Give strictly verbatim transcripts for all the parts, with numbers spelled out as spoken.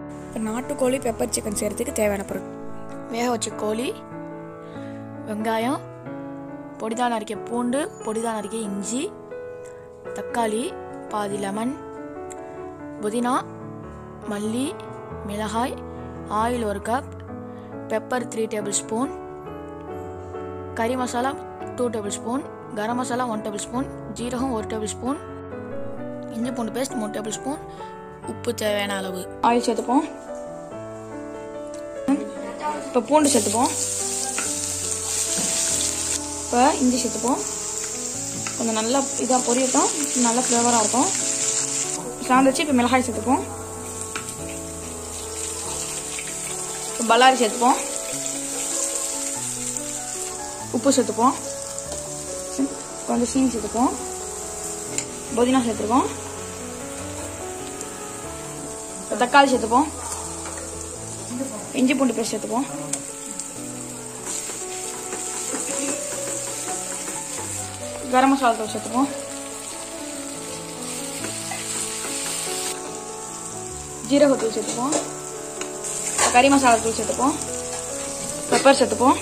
இப்போ நாட்டுக்கோழி pepper chicken செய்கிறதுக்கு தேவையான பொருள்: வேக வச்ச கோழி, வெங்காயம், பொடிதான் நறுக்கிய பூண்டு, பொடிதான் நறுக்கிய இஞ்சி, தக்காளி, பாதி லெமன், புதினா, மல்லி, மிளகாய், ஆயில் ஒரு cup, pepper three table spoon, கறி masala two table spoon, garam masala one table spoon, ஜீரகம் ஒரு டேபிள் ஸ்பூன், இஞ்சி பூண்டு பேஸ்ட் மூணு டேபிள் ஸ்பூன், உப்பு தேவையான அளவு. ஆயில் சேர்த்துப்போம். இப்போ பூண்டு சேர்த்துப்போம். இப்போ இஞ்சி சேர்த்துப்போம். கொஞ்சம் நல்லா இதாக பொரியட்டும், நல்லா ஃப்ளேவராக இருக்கும். சாந்திச்சு இப்போ மிளகாய் சேர்த்துப்போம். இப்போ பல்லாரி சேர்த்துப்போம். உப்பு சேர்த்துப்போம். கொஞ்சம் சீனி சேர்த்துப்போம். புதினா சேர்த்துருக்கோம். தக்காளி சேர்த்துப்போம். இஞ்சி பூண்டு பேஸ்ட் சேர்த்துப்போம். கரம் மசாலா தூள் சேர்த்துப்போம். ஜீரகத்தூள் சேர்த்துப்போம். கறி மசாலா தூள் சேர்த்துப்போம். பெப்பர் சேர்த்துப்போம்.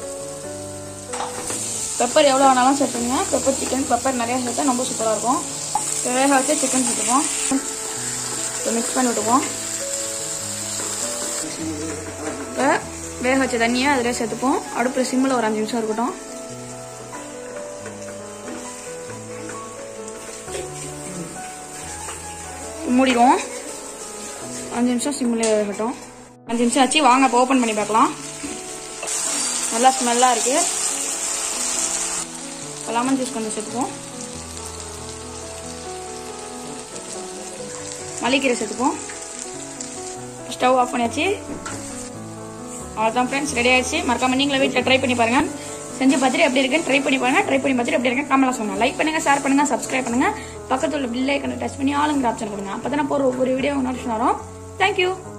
பெப்பர் எவ்வளோ வேணாலும் சேர்த்துங்க. பெப்பர் சிக்கன் பெப்பர் நிறையா சேர்த்தா ரொம்ப சூப்பராக இருக்கும். இப்போ வேக வச்சு சிக்கன் சேர்த்துப்போம். இப்போ மிக்ஸ் பண்ணி விட்டுப்போம். இப்போ வேக வச்ச தண்ணியை அதில் சேர்த்துப்போம். அடுப்பில் சிம்மில் ஒரு அஞ்சு நிமிஷம் இருக்கட்டும். மூடிடுவோம். அஞ்சு நிமிஷம் சிம்மில் இருக்கட்டும். அஞ்சு நிமிஷம் ஆச்சு. வாங்க இப்போ ஓப்பன் பண்ணி பார்க்கலாம். நல்லா ஸ்மெல்லாக இருக்குது. லெமன் ஜூஸ் கொஞ்சம் சேர்த்துப்போம். மல்லிக்கீரை சேர்த்துப்போம். ஸ்டவ் ஆஃப் பண்ணியாச்சு. அவ்வளோதான் ஃப்ரெண்ட்ஸ், ரெடி ஆயிடுச்சு. மறக்காம நீங்களும் வீட்டில் ட்ரை பண்ணி பாருங்க. செஞ்சு பார்த்துட்டு எப்படி இருக்குன்னு ட்ரை பண்ணி பாருங்க. ட்ரை பண்ணி பார்த்துட்டு எப்படி இருக்குன்னு கமெண்ட்ல சொல்லுங்க. லைக் பண்ணுங்க, ஷேர் பண்ணுங்க, சப்ஸ்கிரைப் பண்ணுங்க. பக்கத்துல உள்ள பெல் ஐகானை டச் பண்ணி ஆளுங்கிற ஆப்ஷன் கொடுங்க. அப்போ தான் போகிற ஒவ்வொரு வீடியோ நோட்டிஃபிகேஷன் வரும். தேங்க்யூ.